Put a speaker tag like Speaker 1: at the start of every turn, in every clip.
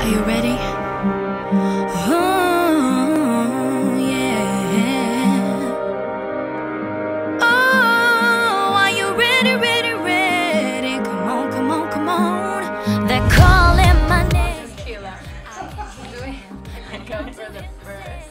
Speaker 1: Are you ready? Oh, yeah. Oh, are you ready, ready, ready? Come on, come on, come on. They're calling my name.
Speaker 2: Kayla. I go for the first.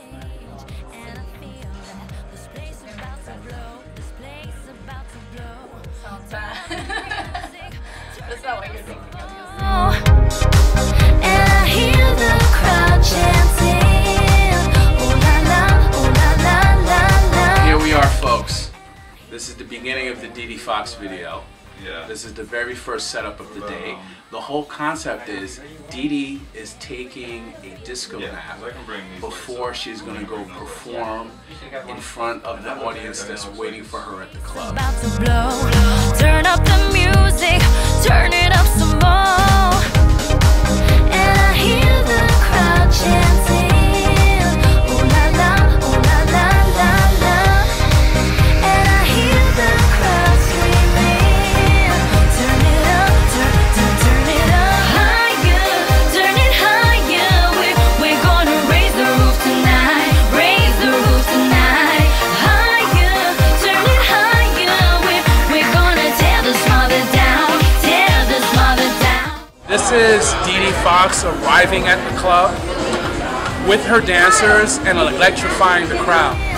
Speaker 2: Sounds bad. That's not what you're thinking of.
Speaker 1: And I hear the crowd chanting. Oh la la, oh la la la la.
Speaker 3: Here we are, folks. This is the beginning of the Foxx video.
Speaker 4: Yeah.
Speaker 3: This is the very first setup of the day. The whole concept is Dee is taking a disco nap before she's going to go perform in front of the audience that's waiting for her at the club.
Speaker 1: About to blow. Turn up the music, turn it up some more. And I hear the crowd chanting. Oh la la, oh la la la la. And I hear the crowd screaming. Turn it up, turn it up higher, turn it higher. We're gonna raise the roof tonight, raise the roof tonight. Higher, turn it higher. We're gonna tear this mother down, tear this mother down.
Speaker 3: This is Dee Foxx arriving at the club with her dancers and electrifying the crowd.